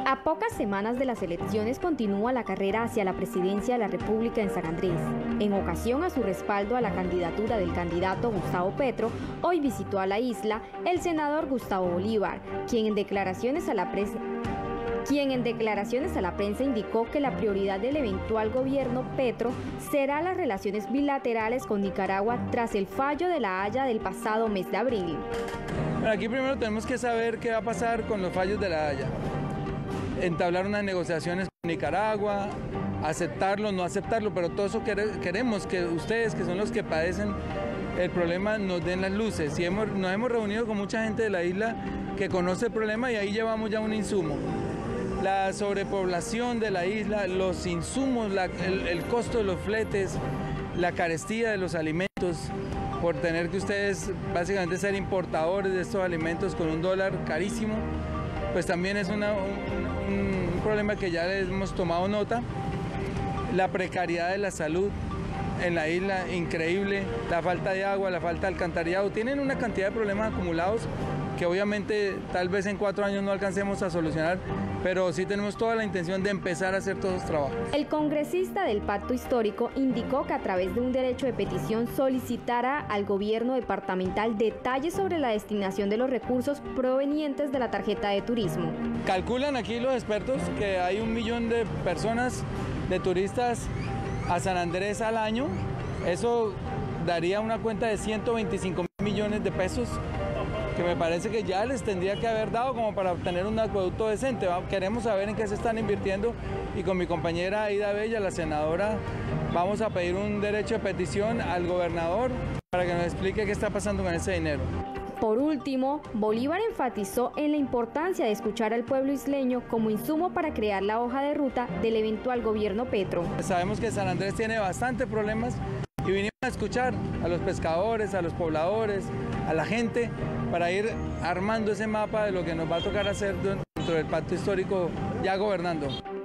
A pocas semanas de las elecciones continúa la carrera hacia la presidencia de la República en San Andrés. En ocasión a su respaldo a la candidatura del candidato Gustavo Petro, hoy visitó a la isla el senador Gustavo Bolívar, quien en declaraciones a la prensa indicó que la prioridad del eventual gobierno Petro será las relaciones bilaterales con Nicaragua tras el fallo de La Haya del pasado mes de abril. Bueno, aquí primero tenemos que saber qué va a pasar con los fallos de La Haya. Entablar unas negociaciones con Nicaragua, aceptarlo, no aceptarlo, pero todo eso queremos que ustedes, que son los que padecen el problema, nos den las luces. Y nos hemos reunido con mucha gente de la isla que conoce el problema y ahí llevamos ya un insumo. La sobrepoblación de la isla, los insumos, el costo de los fletes, la carestía de los alimentos, por tener que ustedes básicamente ser importadores de estos alimentos con un dólar carísimo, pues también es un problema que ya les hemos tomado nota. La precariedad de la salud en la isla, increíble, la falta de agua, la falta de alcantarillado, tienen una cantidad de problemas acumulados que obviamente tal vez en 4 años no alcancemos a solucionar, pero sí tenemos toda la intención de empezar a hacer todos los trabajos. El congresista del Pacto Histórico indicó que a través de un derecho de petición solicitará al gobierno departamental detalles sobre la destinación de los recursos provenientes de la tarjeta de turismo. Calculan aquí los expertos que hay 1 millón de personas, de turistas a San Andrés al año. Eso daría una cuenta de 125 millones de pesos, que me parece que ya les tendría que haber dado como para obtener un acueducto decente. Queremos saber en qué se están invirtiendo y con mi compañera Aida Bella, la senadora, vamos a pedir un derecho de petición al gobernador para que nos explique qué está pasando con ese dinero. Por último, Bolívar enfatizó en la importancia de escuchar al pueblo isleño como insumo para crear la hoja de ruta del eventual gobierno Petro. Sabemos que San Andrés tiene bastantes problemas y vinimos a escuchar a los pescadores, a los pobladores, a la gente, para ir armando ese mapa de lo que nos va a tocar hacer dentro del Pacto Histórico ya gobernando.